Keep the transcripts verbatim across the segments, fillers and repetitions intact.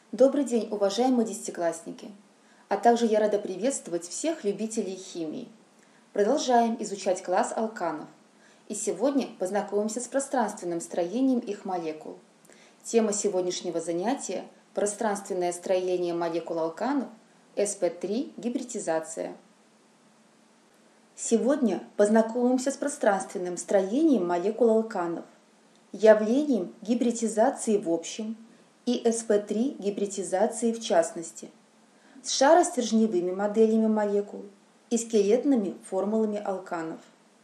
Добрый день, уважаемые десятиклассники! А также я рада приветствовать всех любителей химии. Продолжаем изучать класс алканов. И сегодня познакомимся с пространственным строением их молекул. Тема сегодняшнего занятия – пространственное строение молекул алканов, эс пэ три гибридизация. Сегодня познакомимся с пространственным строением молекул алканов, явлением гибридизации в общем и эс пэ три гибридизации в частности, с шаростержневыми моделями молекул и скелетными формулами алканов.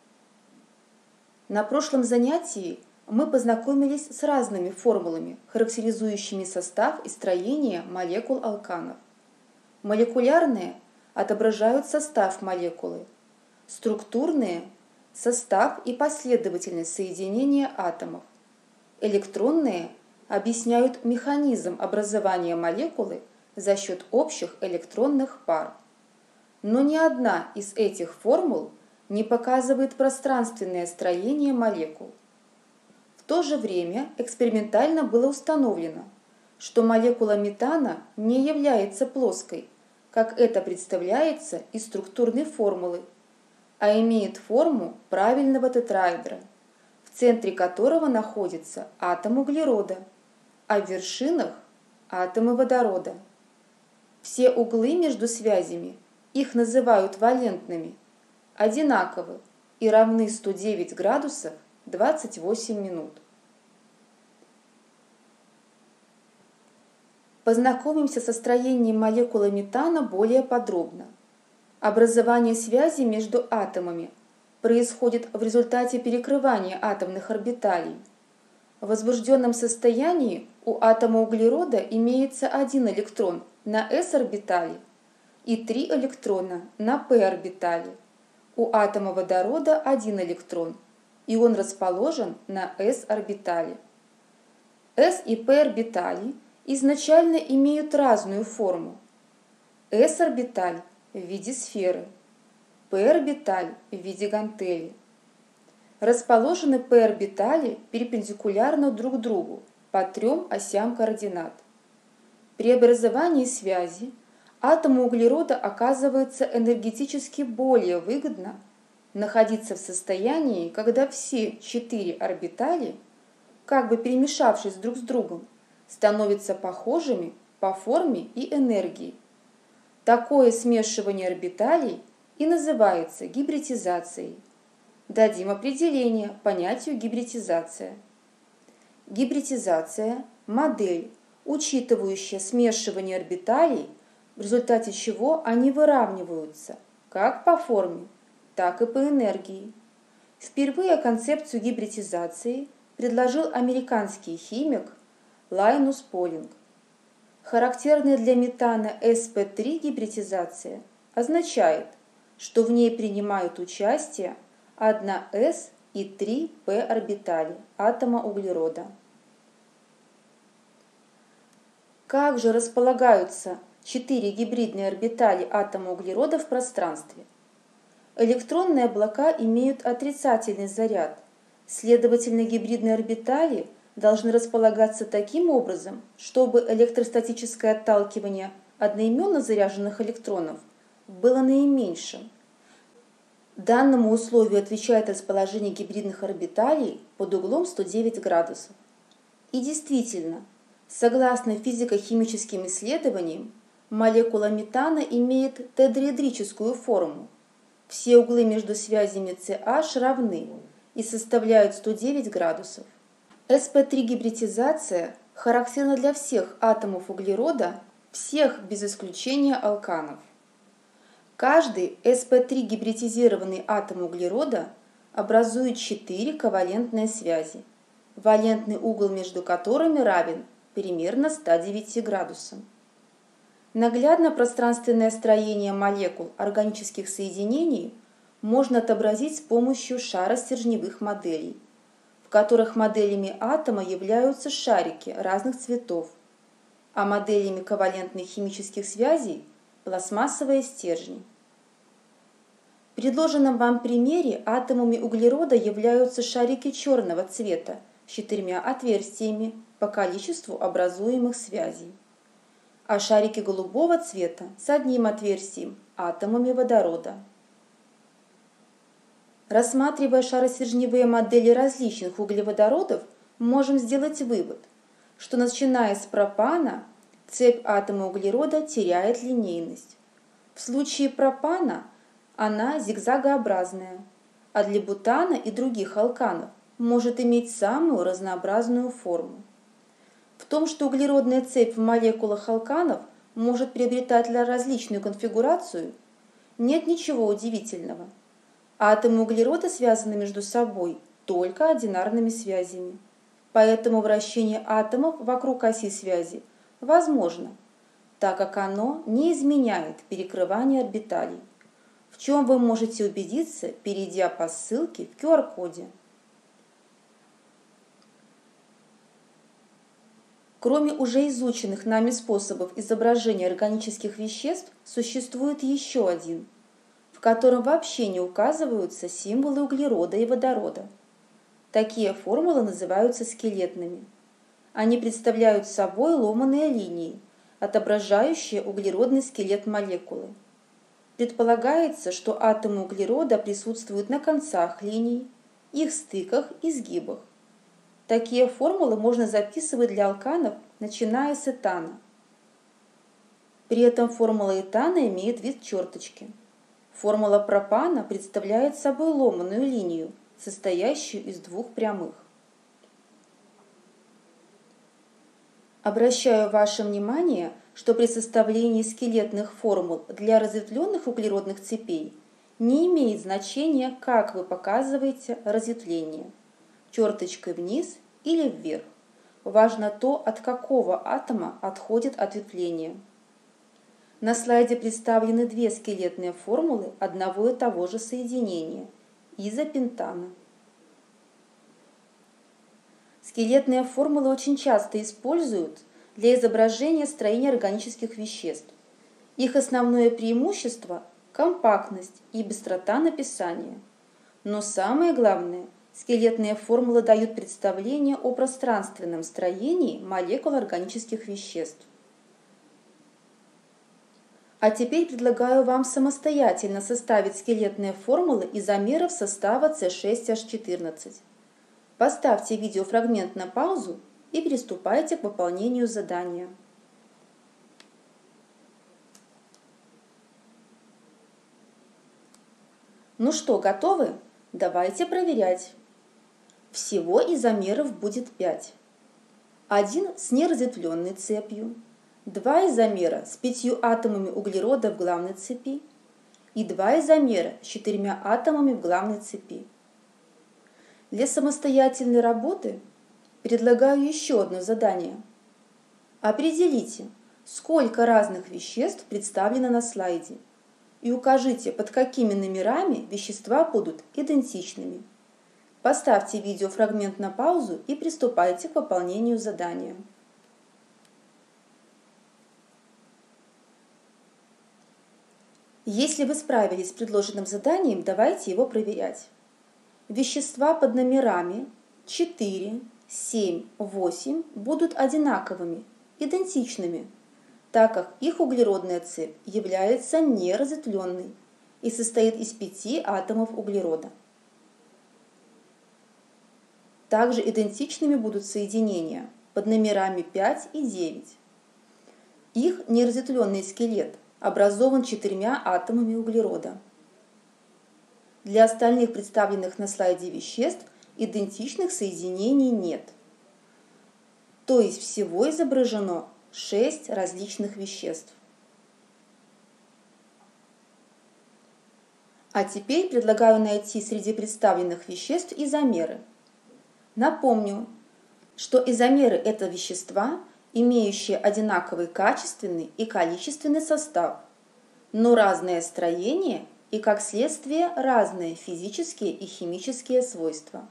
На прошлом занятии мы познакомились с разными формулами, характеризующими состав и строение молекул алканов. Молекулярные отображают состав молекулы, структурные – состав и последовательность соединения атомов, электронные объясняют механизм образования молекулы за счет общих электронных пар. Но ни одна из этих формул не показывает пространственное строение молекул. В то же время экспериментально было установлено, что молекула метана не является плоской, как это представляется из структурной формулы, а имеет форму правильного тетраэдра, в центре которого находится атом углерода, а в вершинах – атомы водорода. Все углы между связями, их называют валентными, одинаковы и равны сто девять градусов двадцать восемь минут. Познакомимся со строением молекулы метана более подробно. Образование связи между атомами происходит в результате перекрывания атомных орбиталей. В возбужденном состоянии у атома углерода имеется один электрон на s-орбитали и три электрона на p-орбитали. У атома водорода один электрон, и он расположен на s-орбитали. S и p-орбитали изначально имеют разную форму. S-орбиталь в виде сферы, p-орбиталь в виде гантели. Расположены p-орбитали перпендикулярно друг другу по трем осям координат. При образовании связи атому углерода оказывается энергетически более выгодно находиться в состоянии, когда все четыре орбитали, как бы перемешавшись друг с другом, становятся похожими по форме и энергии. Такое смешивание орбиталей и называется гибридизацией. Дадим определение понятию гибридизация. Гибридизация – модель, учитывающая смешивание орбиталей, в результате чего они выравниваются как по форме, так и по энергии. Впервые концепцию гибридизации предложил американский химик Лайнус Полинг. Характерная для метана эс пэ три гибридизация означает, что в ней принимают участие одна s и три p орбитали атома углерода. Как же располагаются четыре гибридные орбитали атома углерода в пространстве? Электронные облака имеют отрицательный заряд, следовательно, гибридные орбитали должны располагаться таким образом, чтобы электростатическое отталкивание одноименно заряженных электронов было наименьшим. Данному условию отвечает расположение гибридных орбиталей под углом сто девять градусов. И действительно, согласно физико-химическим исследованиям, молекула метана имеет тедраэдрическую форму. Все углы между связями CH равны и составляют сто девять градусов. эс пэ три гибридизация характерна для всех атомов углерода, всех без исключения алканов. Каждый эс пэ три гибридизированный атом углерода образует четыре ковалентные связи, валентный угол между которыми равен примерно ста девяти градусам. Наглядно пространственное строение молекул органических соединений можно отобразить с помощью шаростержневых моделей, в которых моделями атома являются шарики разных цветов, а моделями ковалентных химических связей – пластмассовые стержни. В предложенном вам примере атомами углерода являются шарики черного цвета с четырьмя отверстиями по количеству образуемых связей. а шарики голубого цвета с одним отверстием – атомами водорода. Рассматривая шаростержневые модели различных углеводородов, можем сделать вывод, что начиная с пропана цепь атома углерода теряет линейность. В случае пропана она зигзагообразная, а для бутана и других алканов может иметь самую разнообразную форму. В том, что углеродная цепь в молекулах алканов может приобретать различную конфигурацию, нет ничего удивительного. Атомы углерода связаны между собой только одинарными связями, поэтому вращение атомов вокруг оси связи возможно, так как оно не изменяет перекрывание орбиталей, в чем вы можете убедиться, перейдя по ссылке в ку ар коде. Кроме уже изученных нами способов изображения органических веществ, существует еще один, в котором вообще не указываются символы углерода и водорода. Такие формулы называются скелетными. Они представляют собой ломаные линии, отображающие углеродный скелет молекулы. Предполагается, что атомы углерода присутствуют на концах линий, их стыках и сгибах. Такие формулы можно записывать для алканов, начиная с этана. При этом формула этана имеет вид черточки. Формула пропана представляет собой ломаную линию, состоящую из двух прямых. Обращаю ваше внимание, что при составлении скелетных формул для разветвленных углеродных цепей не имеет значения, как вы показываете разветвление – черточкой вниз или вверх. Важно то, от какого атома отходит ответвление. На слайде представлены две скелетные формулы одного и того же соединения – изопентана. Скелетные формулы очень часто используют для изображения строения органических веществ. Их основное преимущество – компактность и быстрота написания. Но самое главное – скелетные формулы дают представление о пространственном строении молекул органических веществ. А теперь предлагаю вам самостоятельно составить скелетные формулы изомеров состава С шесть H четырнадцать. Поставьте видеофрагмент на паузу и приступайте к выполнению задания. Ну что, готовы? Давайте проверять. Всего изомеров будет пять. Один с неразветвленной цепью, два изомера с пятью атомами углерода в главной цепи и два изомера с четырьмя атомами в главной цепи. Для самостоятельной работы предлагаю еще одно задание. Определите, сколько разных веществ представлено на слайде, и укажите, под какими номерами вещества будут идентичными. Поставьте видеофрагмент на паузу и приступайте к выполнению задания. Если вы справились с предложенным заданием, давайте его проверять. Вещества под номерами четыре, семь, восемь будут одинаковыми, идентичными, так как их углеродная цепь является неразветвленной и состоит из пяти атомов углерода. Также идентичными будут соединения под номерами пять и девять. Их неразветвленный скелет образован четырьмя атомами углерода. Для остальных представленных на слайде веществ идентичных соединений нет. То есть всего изображено шесть различных веществ. А теперь предлагаю найти среди представленных веществ изомеры. Напомню, что изомеры – это вещества, имеющие одинаковый качественный и количественный состав, но разное строение и, как следствие, разные физические и химические свойства.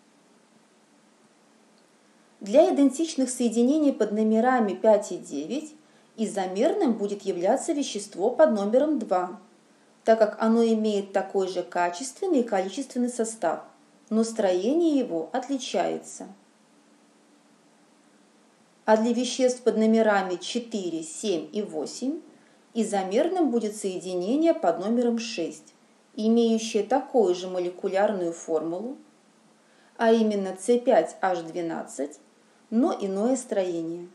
Для идентичных соединений под номерами пять и девять изомерным будет являться вещество под номером два, так как оно имеет такой же качественный и количественный состав, но строение его отличается. а для веществ под номерами четыре, семь и восемь изомерным будет соединение под номером шесть, имеющее такую же молекулярную формулу, а именно С пять H двенадцать, но иное строение.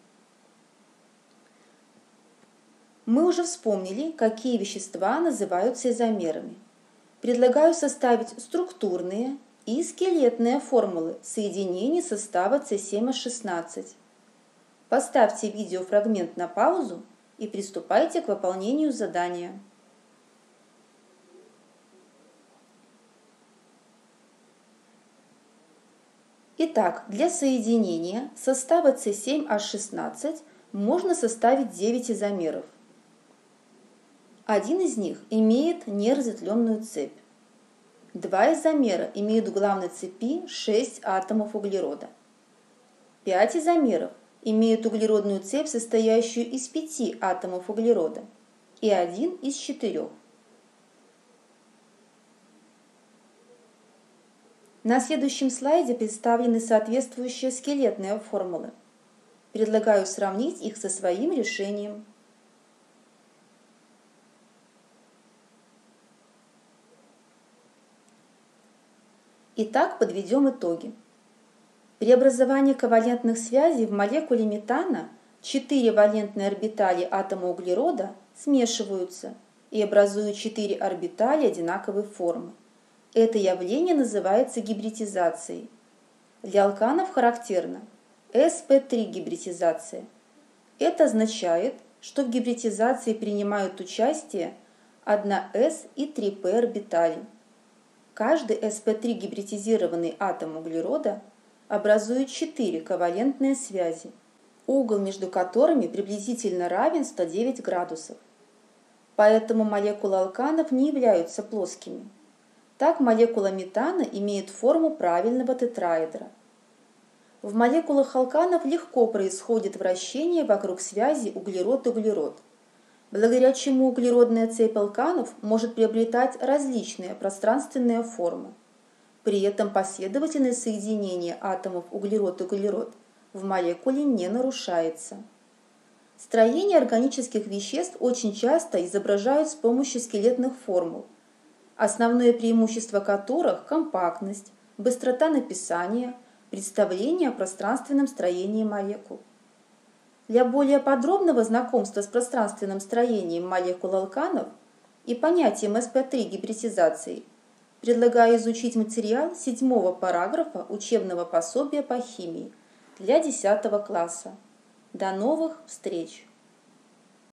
Мы уже вспомнили, какие вещества называются изомерами. Предлагаю составить структурные и скелетные формулы соединений состава С семь H шестнадцать. Поставьте видеофрагмент на паузу и приступайте к выполнению задания. Итак, для соединения состава С семь H шестнадцать можно составить девять изомеров. Один из них имеет неразветвленную цепь. Два изомера имеют в главной цепи шесть атомов углерода. Пять изомеров имеют углеродную цепь, состоящую из пяти атомов углерода, и один из четырех. На следующем слайде представлены соответствующие скелетные формулы. Предлагаю сравнить их со своим решением. Итак, подведем итоги. При образовании ковалентных связей в молекуле метана четыре валентные орбитали атома углерода смешиваются и образуют четыре орбитали одинаковой формы. Это явление называется гибридизацией. Для алканов характерна эс пэ три гибридизация. Это означает, что в гибридизации принимают участие одна эс и три пэ орбитали. Каждый эс пэ три гибридизированный атом углерода образует четыре ковалентные связи, угол между которыми приблизительно равен ста девяти градусов. Поэтому молекулы алканов не являются плоскими. Так молекула метана имеет форму правильного тетраэдра. В молекулах алканов легко происходит вращение вокруг связи углерод-углерод, благодаря чему углеродная цепь алканов может приобретать различные пространственные формы. При этом последовательность соединения атомов углерод-углерод в молекуле не нарушается. Строение органических веществ очень часто изображают с помощью скелетных формул, основное преимущество которых – компактность, быстрота написания, представление о пространственном строении молекул. Для более подробного знакомства с пространственным строением молекул алканов и понятием эс пэ три гибридизации предлагаю изучить материал седьмого параграфа учебного пособия по химии для десятого класса. До новых встреч!